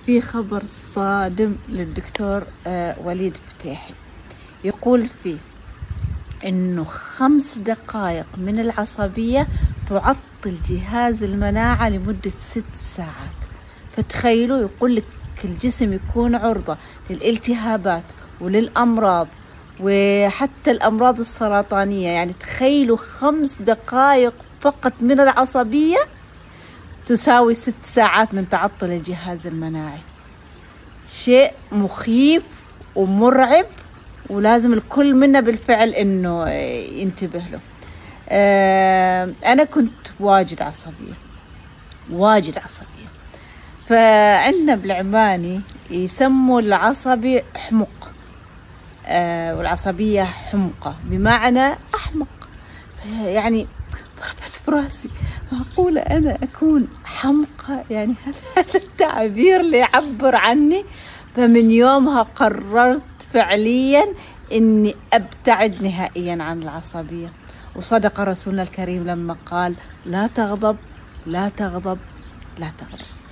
في خبر صادم للدكتور وليد فتيحي، يقول فيه إنه 5 دقائق من العصبية تعطل جهاز المناعة لمدة 6 ساعات. فتخيلوا، يقول لك الجسم يكون عرضة للالتهابات وللأمراض وحتى الأمراض السرطانية. يعني تخيلوا 5 دقائق فقط من العصبية تساوي 6 ساعات من تعطل الجهاز المناعي. شيء مخيف ومرعب، ولازم الكل منا بالفعل انه ينتبه له. انا كنت واجد عصبية، فعندنا بالعماني يسموا العصبي حمق، والعصبية حمقة بمعنى أحمق. يعني ضربت براسي، معقولة أنا أكون حمقى؟ يعني هذا التعبير اللي يعبر عني. فمن يومها قررت فعليا إني أبتعد نهائيا عن العصبية. وصدق رسولنا الكريم لما قال: لا تغضب لا تغضب لا تغضب.